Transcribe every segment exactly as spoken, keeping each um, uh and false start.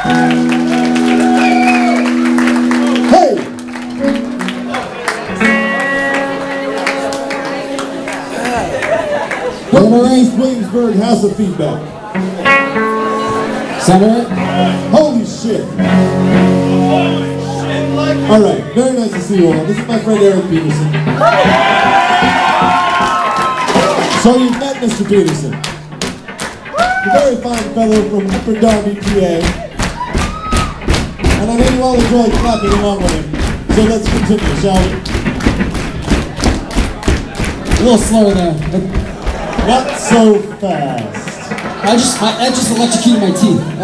Williamsburg has the feedback. Is that right? Holy shit. Alright, very nice to see you all. This is my friend Erik Petersen. So you've met Mister Petersen. A very fine fellow from Upper Darby, P A. And I know you all enjoyed clapping along with him. So let's continue, shall we? A little slower there. Not so fast. I just, I, I just electrocuted my teeth. Uh,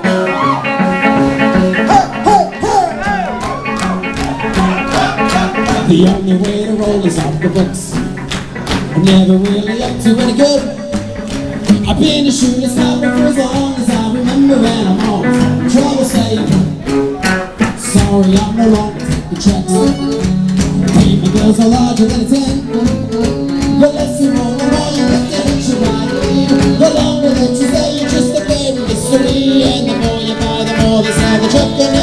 the only way to roll is off the books. I'm never really up to any good. I've been a shooting sniper for as long as I remember, and I'm always having trouble saying sorry, I'm no longer taking checks. Payment bills are larger than a ten. The less you roll, the more you get the hit you ride. The longer that you stay, you're just a baby mystery. And the more you buy, the more they sell the truck.